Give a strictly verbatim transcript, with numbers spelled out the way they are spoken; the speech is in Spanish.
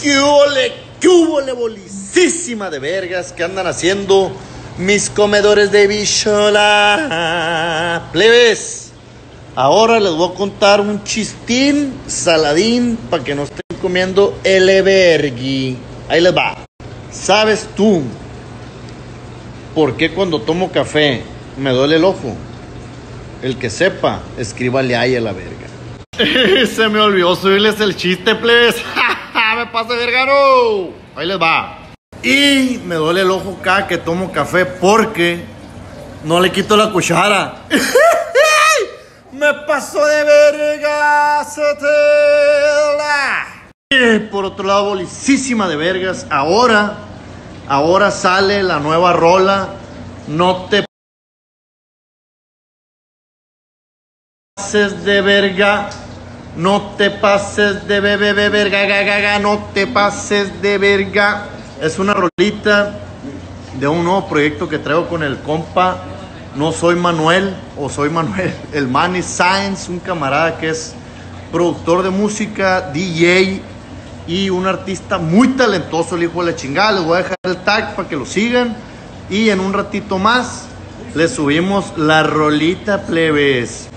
¿Qué ole, qué ole, bolicísima de vergas que andan haciendo mis comedores de bichola? Plebes, ahora les voy a contar un chistín saladín para que no estén comiendo el vergui. Ahí les va. ¿Sabes tú por qué cuando tomo café me duele el ojo? El que sepa, escríbale ahí a la verga. Se me olvidó subirles el chiste, plebes. Me pasa vergaro. Ahí les va. Y me duele el ojo cada que tomo café porque no le quito la cuchara. Me pasó de verga, Satela. Por otro lado, bolicísima de vergas. Ahora, ahora sale la nueva rola. No te pases de verga. No te pases de bebé, verga, gaga, no te pases de verga. Es una rolita de un nuevo proyecto que traigo con el compa. No soy Manuel, o soy Manuel, el Manny Science, un camarada que es productor de música, D J y un artista muy talentoso, el hijo de la chingada. Les voy a dejar el tag para que lo sigan. Y en un ratito más les subimos la rolita, plebes.